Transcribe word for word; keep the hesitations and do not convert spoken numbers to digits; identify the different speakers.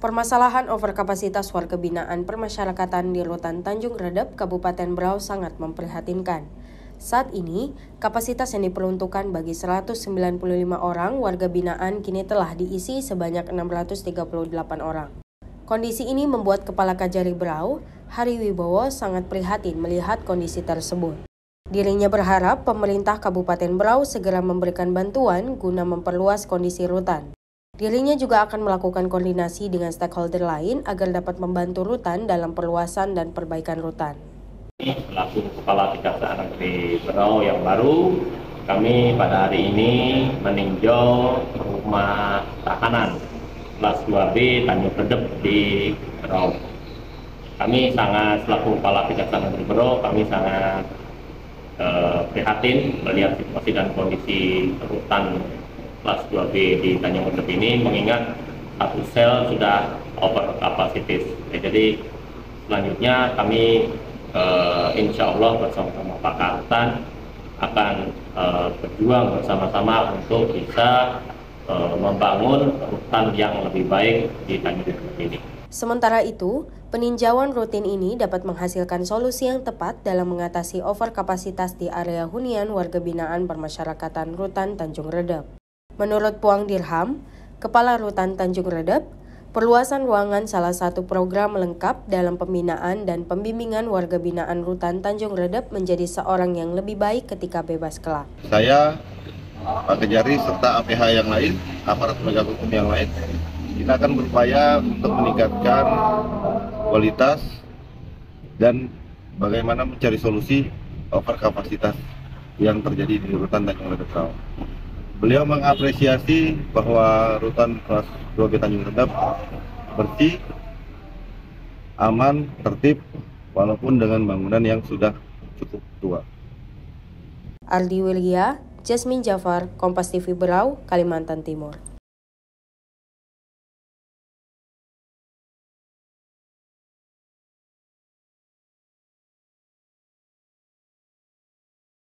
Speaker 1: Permasalahan overkapasitas warga binaan permasyarakatan di Rutan Tanjung Redep, Kabupaten Berau sangat memprihatinkan. Saat ini, kapasitas yang diperuntukkan bagi seratus sembilan puluh lima orang warga binaan kini telah diisi sebanyak enam ratus tiga puluh delapan orang. Kondisi ini membuat Kepala Kajari Berau, Hari Wibowo, sangat prihatin melihat kondisi tersebut. Dirinya berharap pemerintah Kabupaten Berau segera memberikan bantuan guna memperluas kondisi rutan. Dirinya juga akan melakukan koordinasi dengan stakeholder lain agar dapat membantu rutan dalam perluasan dan perbaikan rutan.
Speaker 2: Selaku Kepala Kejaksaan Negeri Berau yang baru, kami pada hari ini meninjau rumah tahanan kelas dua B Tanjung Redep di Berau. Kami sangat, selaku Kepala Kejaksaan Negeri Berau, kami sangat eh, prihatin melihat situasi dan kondisi rutan kelas dua B di Tanjung Redep ini, mengingat satu sel sudah over kapasitas. Jadi selanjutnya kami uh, insya Allah bersama-sama Pak Kartan akan uh, berjuang bersama-sama untuk bisa uh, membangun rutan yang lebih baik di Tanjung Redep ini.
Speaker 1: Sementara itu, peninjauan rutin ini dapat menghasilkan solusi yang tepat dalam mengatasi overkapasitas di area hunian warga binaan permasyarakatan Rutan Tanjung Redep. Menurut Puang Dirham, Kepala Rutan Tanjung Redep, perluasan ruangan salah satu program lengkap dalam pembinaan dan pembimbingan warga binaan Rutan Tanjung Redep menjadi seorang yang lebih baik ketika bebas kelak.
Speaker 3: Saya, Pak Kejari, serta A P H yang lain, aparat penegak hukum yang lain, kita akan berupaya untuk meningkatkan kualitas dan bagaimana mencari solusi overkapasitas yang terjadi di Rutan Tanjung Redep. Beliau mengapresiasi bahwa rutan kelas dua B Tanjung Redep bersih, aman, tertib, walaupun dengan bangunan yang sudah cukup tua.
Speaker 1: Ardi Wilia, Jasmine Jafar, Kompas T V Berau, Kalimantan Timur.